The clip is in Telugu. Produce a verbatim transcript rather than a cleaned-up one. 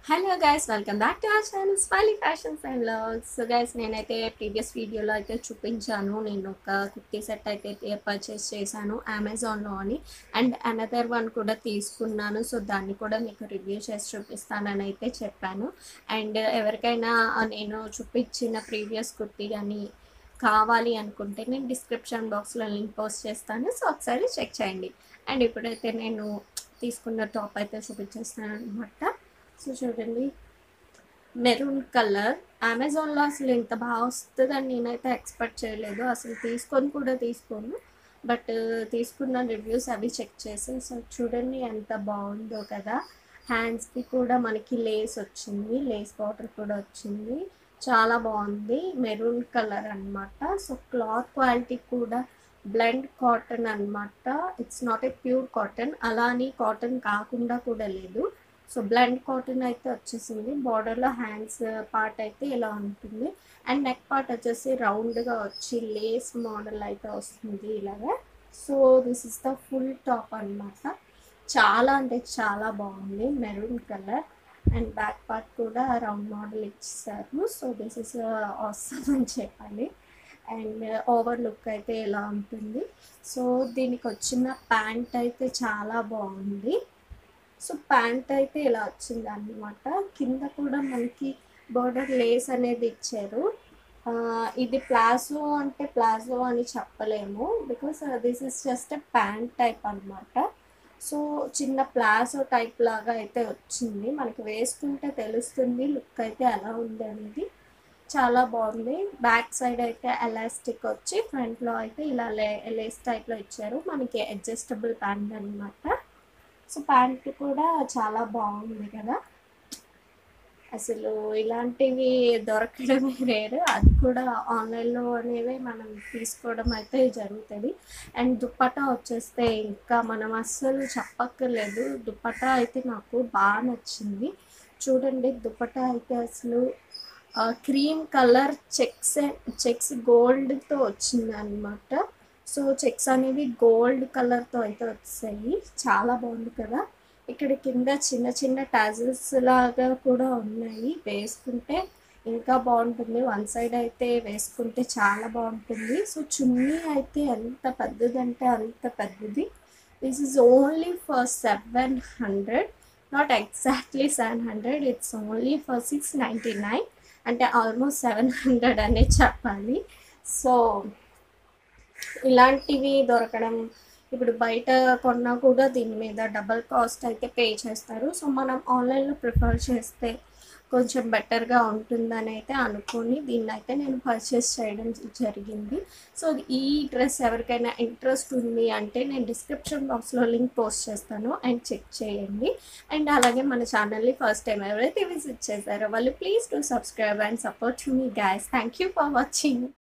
Hello guys, welcome back to our channel smiley fashions and vlogs. So guys, నేనైతే ప్రీవియస్ వీడియోలో అయితే చూపించాను. నేను ఒక కుర్తీ సెట్ అయితే పర్చేస్ చేశాను అమెజాన్లో అని. అండ్ అనదర్ వన్ కూడా తీసుకున్నాను. సో దాన్ని కూడా మీకు రివ్యూ చేసి చూపిస్తానని అయితే చెప్పాను. అండ్ ఎవరికైనా నేను చూపించిన ప్రీవియస్ కుర్తీ కానీ కావాలి అనుకుంటే నేను డిస్క్రిప్షన్ బాక్స్లో లింక్ పోస్ట్ చేస్తాను. సో ఒకసారి చెక్ చేయండి. అండ్ ఇప్పుడైతే నేను తీసుకున్న టాప్ అయితే చూపించేస్తాను అనమాట. సో చూడండి, మెరూన్ కలర్. అమెజాన్లో అసలు ఇంత బాగా వస్తుందని నేనైతే ఎక్స్పెక్ట్ చేయలేదు. అసలు తీసుకొని కూడా తీసుకోను, బట్ తీసుకున్న రివ్యూస్ అవి చెక్ చేసి. సో చూడండి ఎంత బాగుందో కదా. హ్యాండ్స్కి కూడా మనకి లేస్ వచ్చింది, లేస్ బార్డర్ కూడా వచ్చింది. చాలా బాగుంది, మెరూన్ కలర్ అనమాట. సో క్లాత్ క్వాలిటీ కూడా బ్లెండ్ కాటన్ అనమాట. It's not a pure cotton, అలా అని కాటన్ కాకుండా కూడా లేదు. సో బ్లెండ్ కాటన్ అయితే వచ్చేసింది. బార్డర్లో హ్యాండ్స్ పార్ట్ అయితే ఇలా ఉంటుంది. అండ్ నెక్ పార్ట్ వచ్చేసి రౌండ్గా వచ్చి లేస్ మోడల్ అయితే వస్తుంది ఇలాగా. So this is the full top అనమాట. చాలా అంటే చాలా బాగుంది, maroon colour. And back part కూడా రౌండ్ మోడల్ ఇచ్చేసారు. సో దిస్ ఇస్ ఆసమ్ అని చెప్పాలి. అండ్ ఓవర్ లుక్ అయితే ఇలా ఉంటుంది. సో దీనికి వచ్చిన ప్యాంట్ అయితే చాలా బాగుంది. సో ప్యాంట్ అయితే ఇలా వచ్చింది అనమాట. కింద కూడా మనకి బోర్డర్ లేస్ అనేది ఇచ్చారు. ఇది ప్లాజో అంటే ప్లాజో అని చెప్పలేము, because this is just pant type అనమాట. సో చిన్న ప్లాజో టైప్ లాగా అయితే వచ్చింది. మనకి వేసుకుంటే తెలుస్తుంది లుక్ అయితే ఎలా ఉంది అనేది. చాలా బాగుంది. బ్యాక్ సైడ్ అయితే ఎలాస్టిక్ వచ్చి ఫ్రంట్లో అయితే ఇలా లే లేస్ టైప్లో ఇచ్చారు. మనకి అడ్జస్టబుల్ ప్యాంట్ అనమాట. సో ప్యాంట్ కూడా చాలా బాగుంది కదా. అసలు ఇలాంటివి దొరకడమే రేరు, అది కూడా ఆన్లైన్లో అనేవి మనం తీసుకోవడం అయితే జరుగుతుంది. అండ్ దుప్పటా వచ్చేస్తే ఇంకా మనం అస్సలు చెప్పక్కర్లేదు. దుప్పటా అయితే నాకు బాగా నచ్చింది. చూడండి, దుప్పటా అయితే అసలు క్రీమ్ కలర్ చెక్స్ చెక్స్ గోల్డ్తో వచ్చింది అనమాట. సో చెక్స్ అనేవి గోల్డ్ కలర్తో అయితే వచ్చాయి. చాలా బాగుంది కదా. ఇక్కడ కింద చిన్న చిన్న టాజిల్స్ లాగా కూడా ఉన్నాయి, వేసుకుంటే ఇంకా బాగుంటుంది. వన్ సైడ్ అయితే వేసుకుంటే చాలా బాగుంటుంది. సో చున్నీ అయితే ఎంత పెద్దదంటే అంత పెద్దది. This is only for seven hundred not exactly seven hundred it's only for six ninety nine అంటే ఆల్మోస్ట్ సెవెన్ హండ్రెడ్ అనే చెప్పాలి. సో ఇలాంటివి దొరకడం ఇప్పుడు బయట కొన్నా కూడా దీని మీద డబల్ కాస్ట్ అయితే పే చేస్తారు. సో మనం ఆన్లైన్లో ప్రిఫర్ చేస్తే కొంచెం బెటర్గా ఉంటుందని అయితే అనుకొని దీన్ని అయితే నేను పర్చేస్ చేయడం జరిగింది. సో ఈ డ్రెస్ ఎవరికైనా ఇంట్రెస్ట్ ఉంది అంటే నేను డిస్క్రిప్షన్ బాక్స్లో లింక్ పోస్ట్ చేస్తాను అండ్ చెక్ చేయండి. అండ్ అలాగే మన ఛానల్ని ఫస్ట్ టైం ఎవరైతే విజిట్ చేశారో వాళ్ళు please to subscribe and support మీ guys. Thank you for watching.